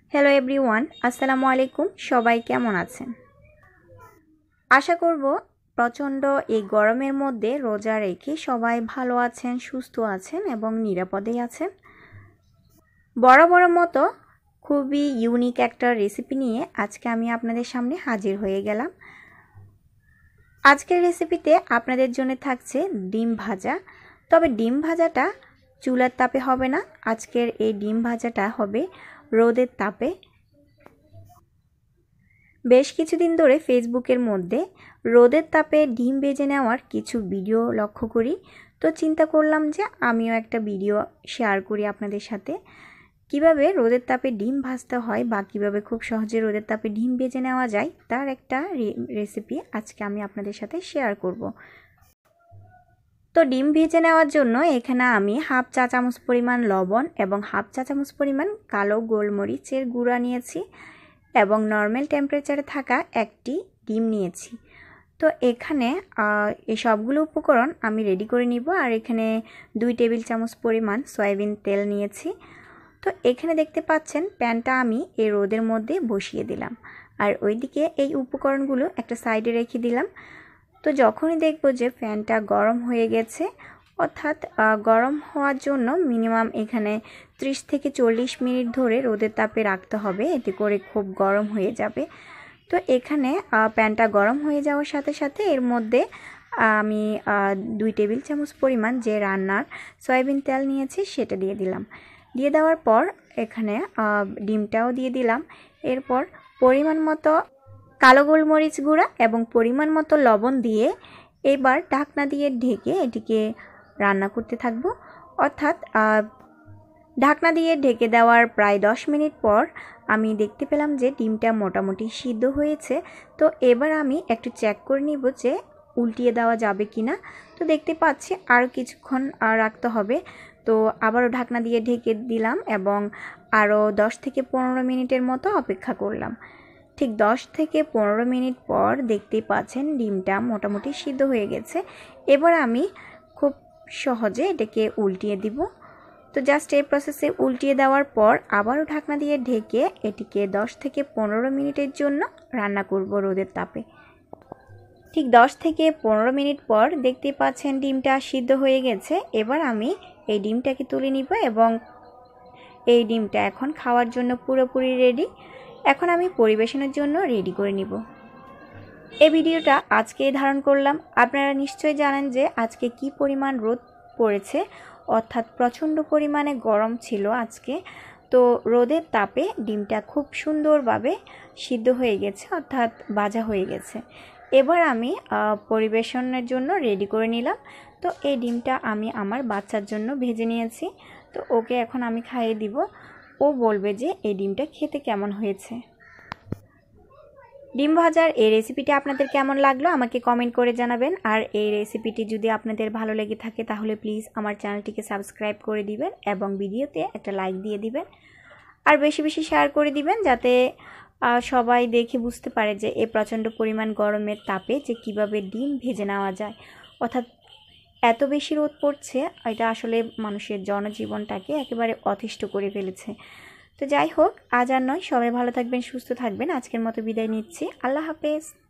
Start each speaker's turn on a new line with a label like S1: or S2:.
S1: Hello everyone, আসসালামু আলাইকুম। সবাই কেমন আছেন? আশা করব প্রচণ্ড এই গরমের মধ্যে রোজা রেখে সবাই ভালো আছেন, সুস্থ আছেন এবং নিরাপদেই আছেন। বরাবরের মতো খুবই ইউনিক একটা রেসিপি নিয়ে আজকে আমি আপনাদের সামনে হাজির হয়ে গেলাম। আজকের রেসিপিতে আপনাদের জন্য থাকছে ডিম ভাজা। তবে ডিম ভাজাটা চুলার তাপে হবে না, আজকের এই ডিম ভাজাটা হবে রোদের তাপে। বেশ কিছুদিন ধরে ফেসবুকের মধ্যে রোদের তাপে ডিম ভেজে নেওয়ার কিছু ভিডিও লক্ষ্য করি, তো চিন্তা করলাম যে আমিও একটা ভিডিও শেয়ার করি আপনাদের সাথে। কিভাবে রোদের তাপে ডিম ভাজতে হয় বা কীভাবে খুব সহজে রোদের তাপে ডিম ভেজে নেওয়া যায় তার একটা রেসিপি আজকে আমি আপনাদের সাথে শেয়ার করব। তো ডিম ভেজে নেওয়ার জন্য এখানে আমি হাফ চা চামচ পরিমাণ লবণ এবং হাফ চা চামচ পরিমাণ কালো গোলমরিচের গুঁড়া নিয়েছি এবং নর্মাল টেম্পারেচারে থাকা একটি ডিম নিয়েছি। তো এখানে এই সবগুলো উপকরণ আমি রেডি করে নিব। আর এখানে 2 টেবিল চামচ পরিমাণ সয়াবিন তেল নিয়েছি। তো এখানে দেখতে পাচ্ছেন প্যানটা আমি এই রোদের মধ্যে বসিয়ে দিলাম, আর ওইদিকে এই উপকরণগুলো একটা সাইডে রেখে দিলাম। তো যখনই দেখব যে প্যানটা গরম হয়ে গেছে, অর্থাৎ গরম হওয়ার জন্য মিনিমাম এখানে 30 থেকে 40 মিনিট ধরে রোদের তাপে রাখতে হবে, এতে করে খুব গরম হয়ে যাবে। তো এখানে প্যানটা গরম হয়ে যাওয়ার সাথে সাথে এর মধ্যে আমি 2 টেবিল চামচ পরিমাণ যে রান্নার সয়াবিন তেল নিয়েছি সেটা দিয়ে দিলাম। দিয়ে দেওয়ার পর এখানে ডিমটাও দিয়ে দিলাম। এরপর পরিমাণ মতো কালো গোলমরিচ গুঁড়া এবং পরিমাণ মতো লবণ দিয়ে এবার ঢাকনা দিয়ে ঢেকে এটিকে রান্না করতে থাকবো। অর্থাৎ ঢাকনা দিয়ে ঢেকে দেওয়ার প্রায় 10 মিনিট পর আমি দেখতে পেলাম যে ডিমটা মোটামুটি সিদ্ধ হয়েছে। তো এবার আমি একটু চেক করে নিব যে উল্টিয়ে দেওয়া যাবে কি না। তো দেখতে পাচ্ছি আরও কিছুক্ষণ রাখতে হবে। তো আবারও ঢাকনা দিয়ে ঢেকে দিলাম এবং আরও 10 থেকে 15 মিনিটের মতো অপেক্ষা করলাম। ঠিক 10 থেকে 15 মিনিট পর দেখতেই পাচ্ছেন ডিমটা মোটামুটি সিদ্ধ হয়ে গেছে। এবার আমি খুব সহজে এটাকে উল্টিয়ে দিব। তো জাস্ট এই প্রসেসে উল্টিয়ে দেওয়ার পর আবারও ঢাকনা দিয়ে ঢেকে এটিকে 10 থেকে 15 মিনিটের জন্য রান্না করব রোদের তাপে। ঠিক 10 থেকে 15 মিনিট পর দেখতে পাচ্ছেন ডিমটা সিদ্ধ হয়ে গেছে। এবার আমি এই ডিমটাকে তুলে নিব এবং এই ডিমটা এখন খাওয়ার জন্য পুরোপুরি রেডি। এখন আমি পরিবেশনের জন্য রেডি করে নিব। এই ভিডিওটা আজকেই ধারণ করলাম। আপনারা নিশ্চয়ই জানেন যে আজকে কি পরিমাণ রোদ পড়েছে, অর্থাৎ প্রচণ্ড পরিমাণে গরম ছিল আজকে। তো রোদের তাপে ডিমটা খুব সুন্দরভাবে সিদ্ধ হয়ে গেছে, অর্থাৎ ভাজা হয়ে গেছে। এবার আমি পরিবেশনের জন্য রেডি করে নিলাম। তো এই ডিমটা আমি আমার বাচ্চার জন্য ভেজে নিয়েছি। তো ওকে এখন আমি খাইয়ে দিব, ও বলবে যে এই ডিমটা খেতে কেমন হয়েছে। ডিম ভাজার এই রেসিপিটি আপনাদের কেমন লাগলো আমাকে কমেন্ট করে জানাবেন। আর এই রেসিপিটি যদি আপনাদের ভালো লেগে থাকে তাহলে প্লিজ আমার চ্যানেলটিকে সাবস্ক্রাইব করে দিবেন এবং ভিডিওতে একটা লাইক দিয়ে দিবেন। আর বেশি বেশি শেয়ার করে দিবেন যাতে সবাই দেখে বুঝতে পারে যে এই প্রচণ্ড পরিমাণ গরমের তাপে যে কিভাবে ডিম ভেজে নেওয়া যায়। অর্থাৎ এত বেশি রোদ পড়ছে, এটা আসলে মানুষের জনজীবনটাকে একেবারে অতিষ্ঠ করে ফেলেছে। তো যাই হোক, আজ আর নয়, সবাই ভালো থাকবেন, সুস্থ থাকবেন। আজকের মতো বিদায় নিচ্ছি। আল্লাহ হাফেজ।